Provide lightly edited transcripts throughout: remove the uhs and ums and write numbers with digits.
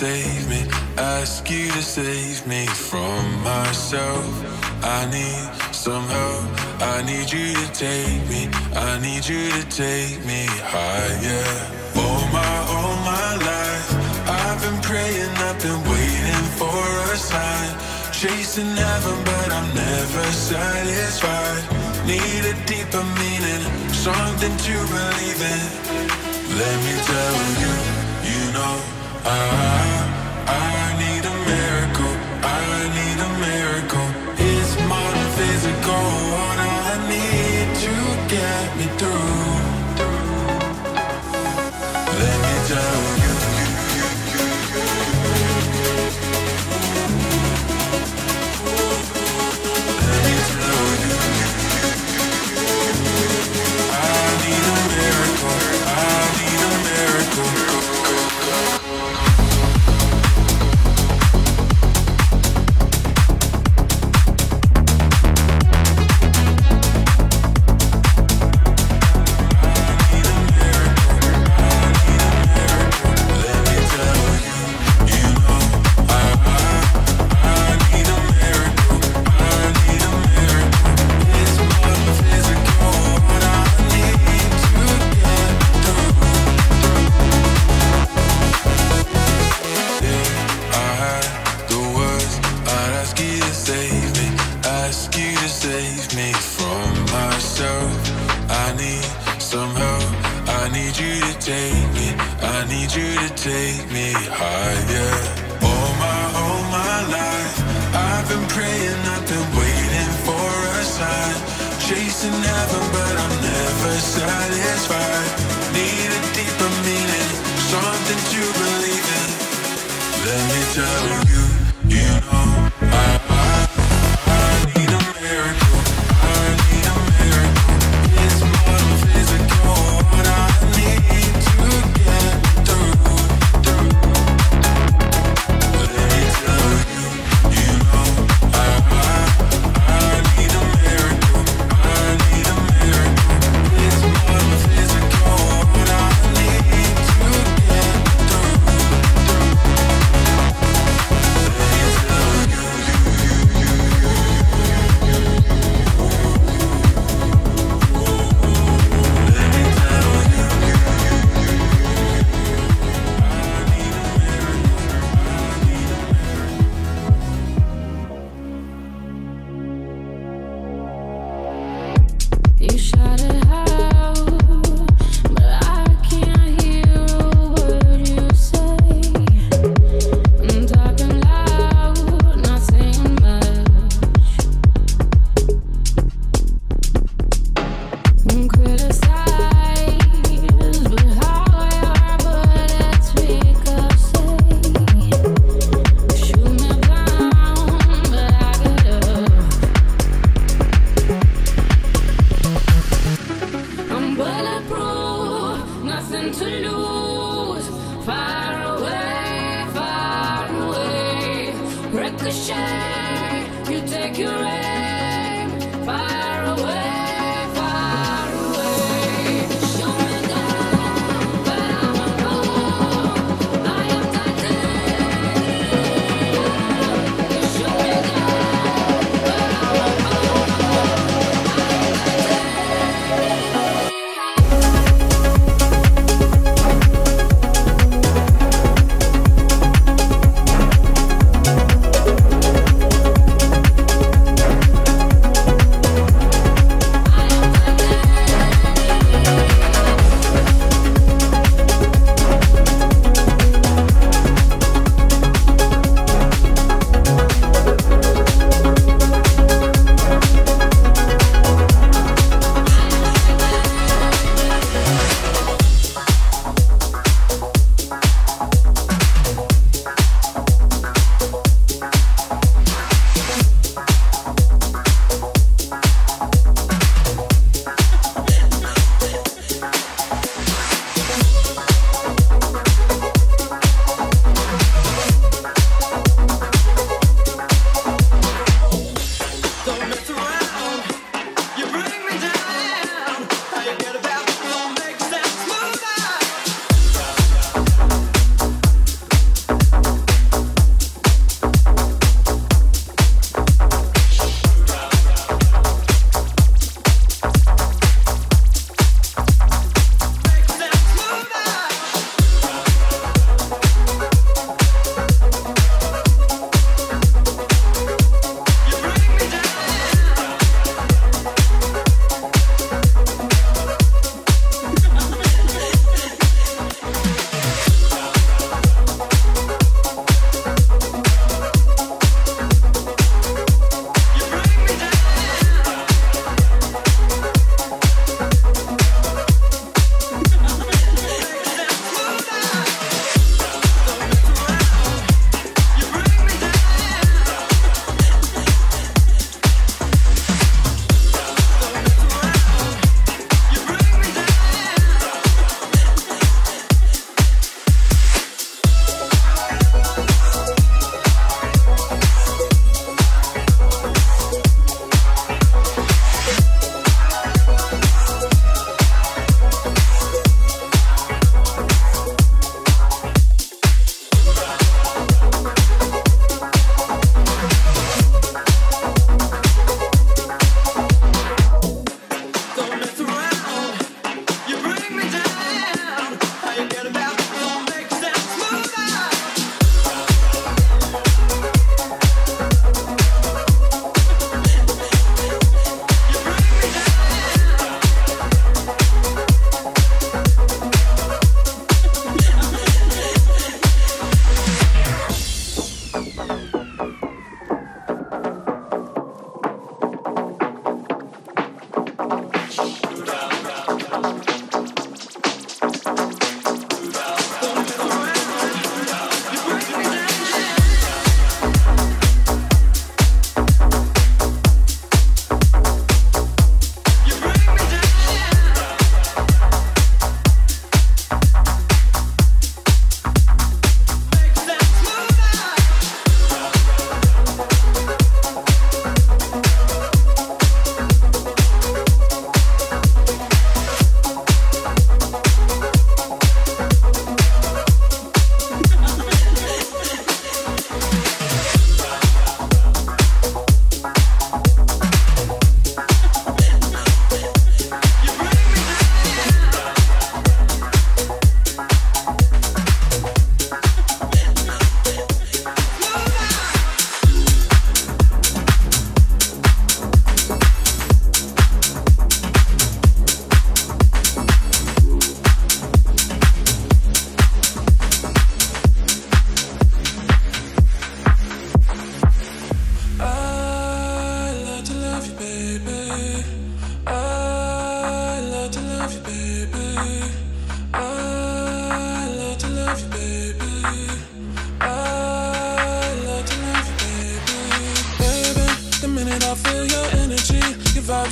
save me, ask you to save me from myself. I need some help, I need you to take me, I need you to take me higher. All my life, I've been praying, I've been waiting for a sign. Chasing heaven, but I'm never satisfied. Need a deeper meaning, something to believe in. Let me tell you, you know, I need a miracle, I need a miracle. It's more than physical, what I need to get me through. Let me tell you.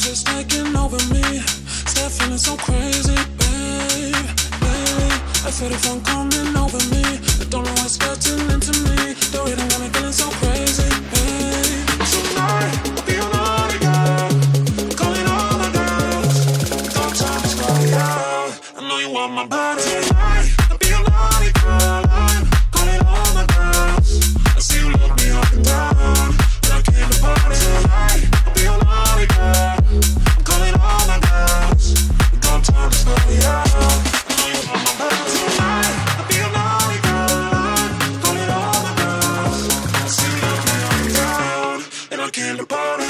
vibes just taking over me. Start feeling so crazy, babe. Lately, I feel the fun coming over me. I don't know what's getting into me. The rhythm got me feeling so crazy, babe. Tonight, I'll be your naughty girl. Calling all my girls. Don't time to start it out. I know you want my body. Tonight, I'll be your naughty girl. I'm calling all my girls. I see you look me up and down. And I came to party. Tonight, I'll be your naughty girl. I'm calling all my girls. Don't time to start it out. I know you want my body. Tonight, I'll be your naughty girl. I'm calling all my girls. I see you look me up and down. And I came to party.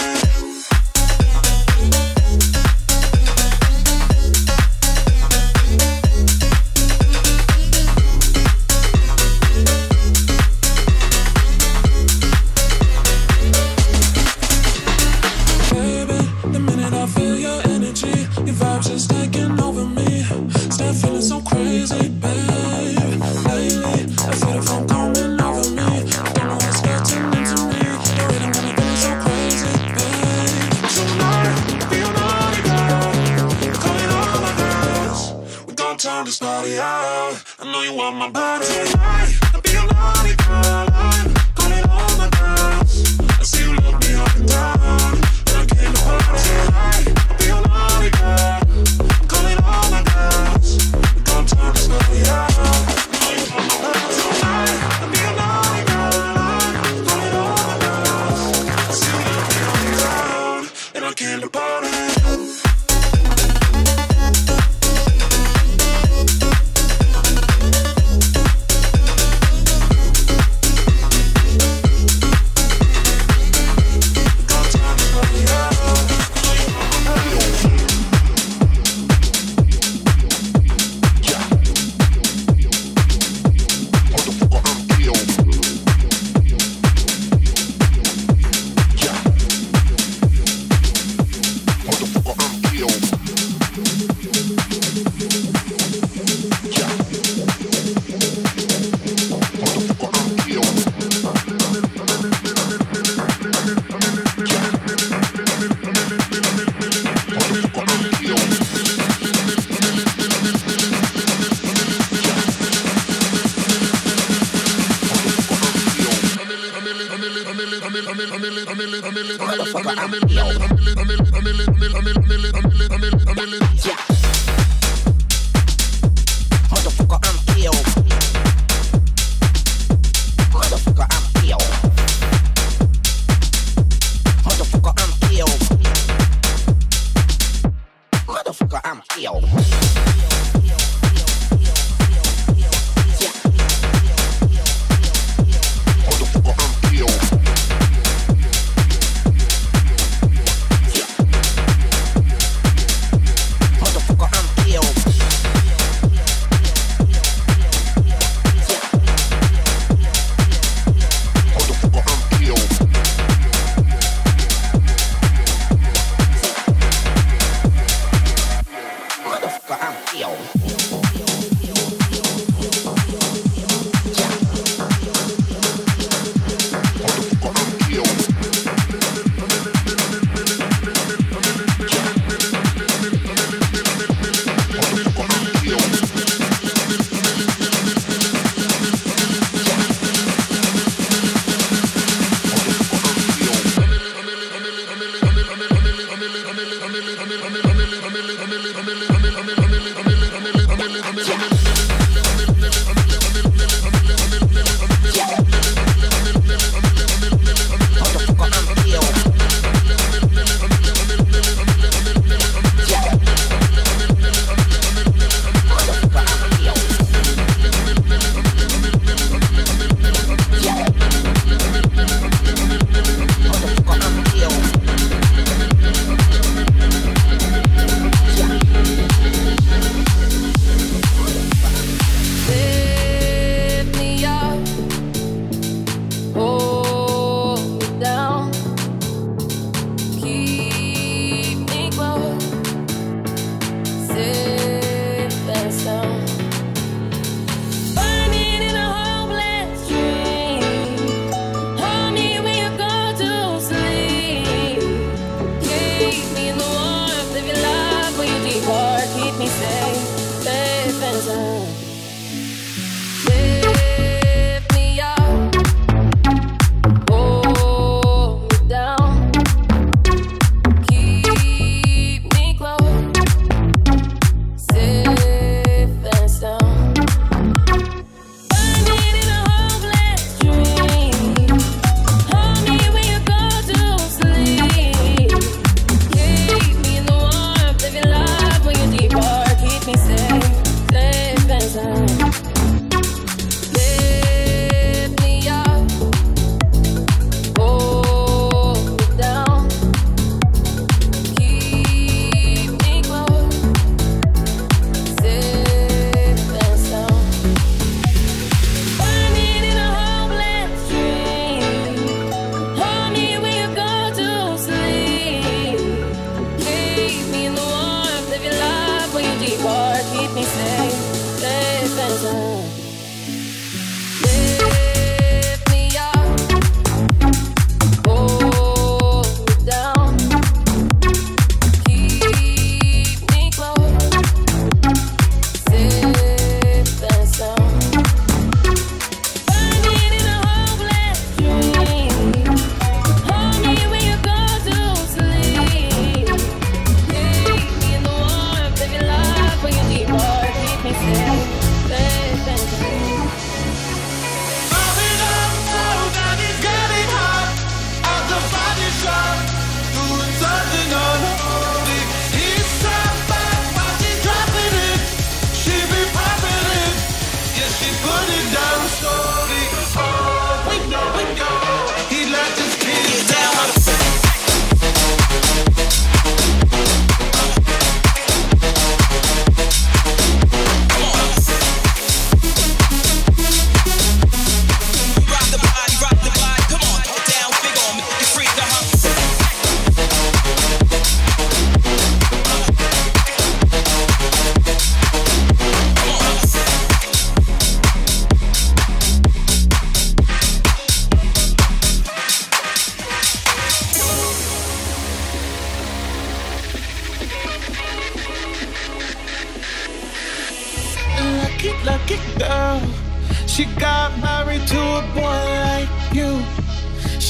Just taking over me. Start feeling so crazy, babe. Lately, I feel the phone coming over me. I don't know what's getting into me. The rhythm got me feeling so crazy, babe. Tonight, be your naughty girl. Calling all my girls. We got time to start it out. I know you want my body. Tonight, I'll be your naughty girl. I'm calling all my girls. I see you look me up and down. And I came to party. Tonight, I'll be your naughty girl. Time to start it out. I know you want my body. Tonight, I'll be your naughty girl. Calling all my girls. I see you look me up and down. And I came to party.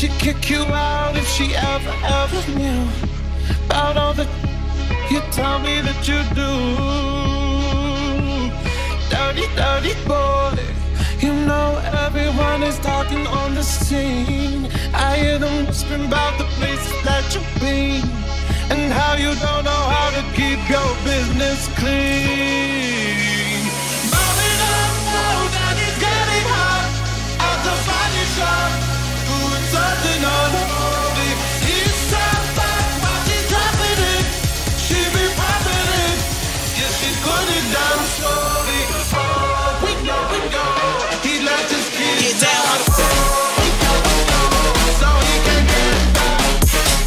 she'd kick you out if she ever knew about all the you tell me that you do. Dirty, dirty boy. You know everyone is talking on the scene. I hear them whispering about the places that you've been and how you don't know how to keep your business clean. Mommy don't know that it's getting hot at the body shop, doing something unholy. He's so fat while she's dropping it. She be popping it. Yeah, she's putting it down slowly. Oh, we go. He let his kids down. So he can get back.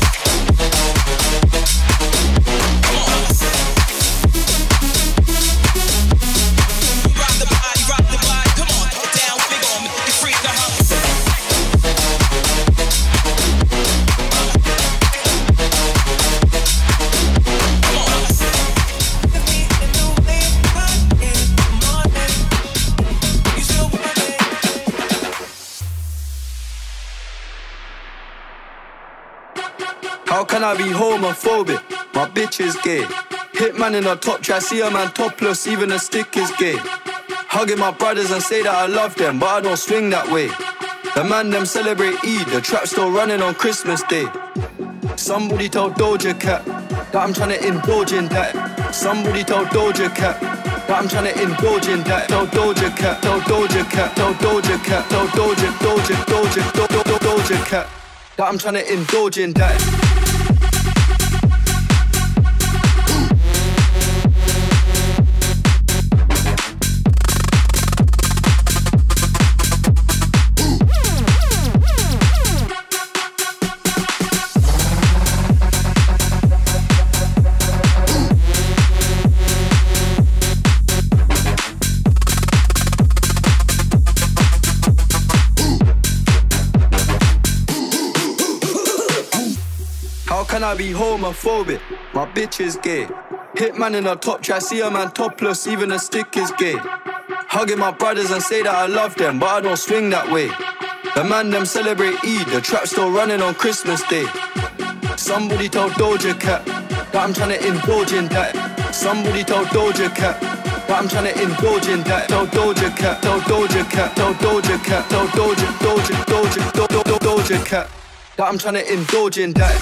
Rock the body, come on, get down, big on me, you freak the hump. How can I be homophobic? My bitch is gay. Hitman in a top try, see a man topless, even a stick is gay. Hugging my brothers and say that I love them, but I don't swing that way. The man them celebrate Eid, the trap still running on Christmas Day. Somebody tell Doja Cat that I'm trying to indulge in that. Somebody tell Doja Cat that I'm trying to indulge in that. Tell Doja Cat, tell Doja Cat, tell Doja Cat, tell Doja Cat that I'm trying to indulge in that. Can I be homophobic? My bitch is gay. Hitman in a top try, see a man topless, even a stick is gay. Hugging my brothers and say that I love them, but I don't swing that way. The man them celebrate Eid, the trap still running on Christmas Day. Somebody tell Doja Cat that I'm trying to indulge in that. Somebody tell Doja Cat that I'm trying to indulge in that. Tell Doja Cat, tell Doja Cat, tell Doja Cat, tell Doja Cat that I'm trying to indulge in that.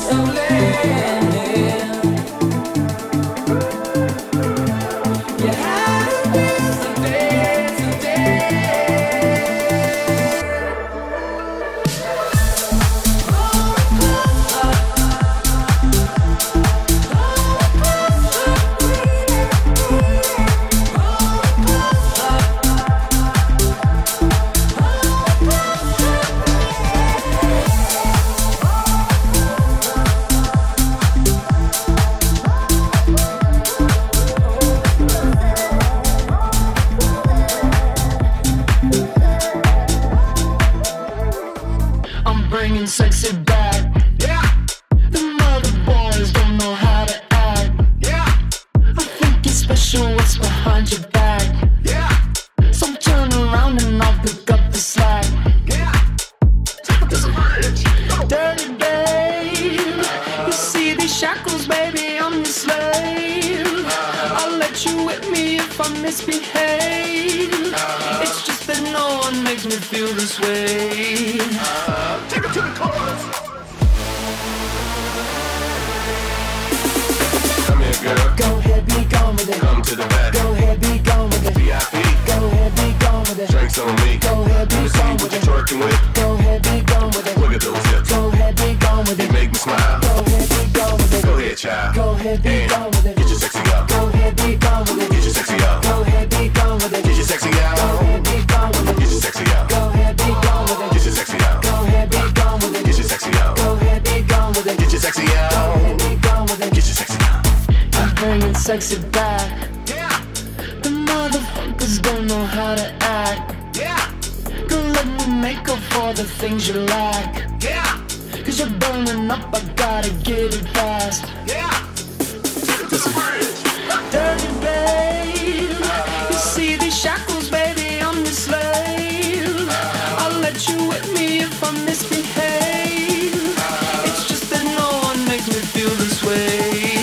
Sexy back. Yeah. The motherfuckers don't know how to act. Yeah. Gonna let me make up for the things you lack. Yeah. Cause you're burning up, I gotta get it fast. Yeah. Dirty babe. You see these shackles, baby, I'm your slave. I'll let you whip me if I misbehave. It's just that no one makes me feel this way.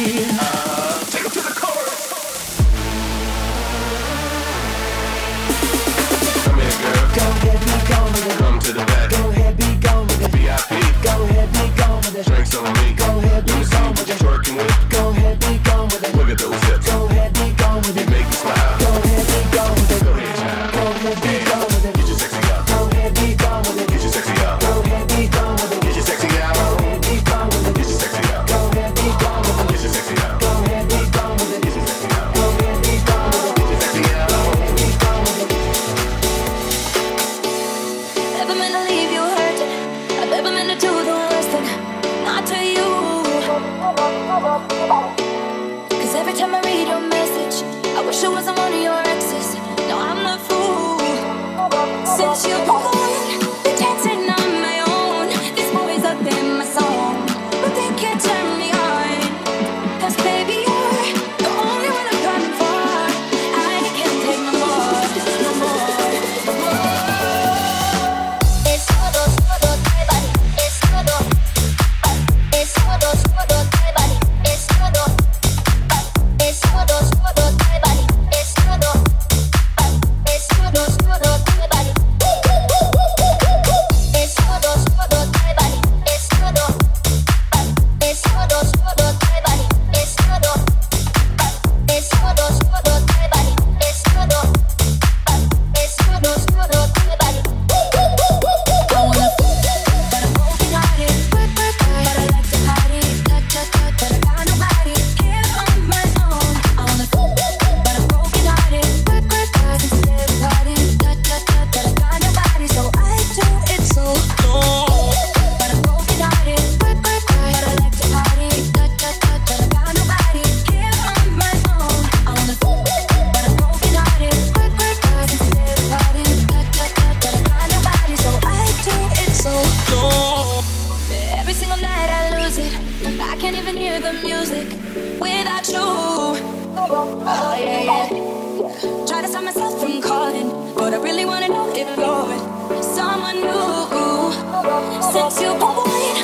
Come to the back. Go ahead, be gone with it. VIP. Go ahead, be gone with it. Drinks on me. Go ahead, be gone with it. Twerking with. Go ahead, be gone with it. Look at those hips. Go ahead, be gone with it. You make me smile. Go ahead, be gone with it. Go ahead, child. Go ahead, be gone with it. Get your sexy out. Go ahead, be gone with it. Get your sexy out. Go ahead, be gone with it. Get your sexy out. Go ahead, be gone with it. Get your sexy out. Go ahead, be gone with it. Get your sexy out. Go ahead, be gone with it. Get your sexy out. Go ahead, be gone with it. Get your sexy out. Go ahead, be gone with it. Never meant to leave you hurting. I've never meant to do the worst thing, not to you. Cause every time I read your message, I wish I wasn't one of your exes. No, I'm not fool. Since you're gone, been dancing on my own. These boys up in my song, but they can't turn me on. Cause baby, you're the only one I'm coming for. I can't take no more, no more, no more. It's todo, todo, everybody. It's todo. It's todo, todo, everybody. It's todo. It's todo, todo, everybody. It's todo. It's todo, todo, everybody. It's todo, todo, everybody. It's todo. It's todo, todo, everybody. It's todo. It's todo, todo, everybody. It's todo. It's todo, todo, everybody. I wanna but I'm broken-hearted, but I like to party, but I got nobody here on my own. I wanna but I'm broken-hearted, sensitive party, but I got nobody, so I do it so long. But I'm broken-hearted, but I like to party, but I got nobody here on my own. I wanna but I'm broken-hearted, sensitive party, but I got nobody, so I do it so long. Every single night I lose it. I can't even hear the music without you. Oh yeah, yeah. Try to stop myself from calling, but I really wanna know if you're with someone new. Since you're gone.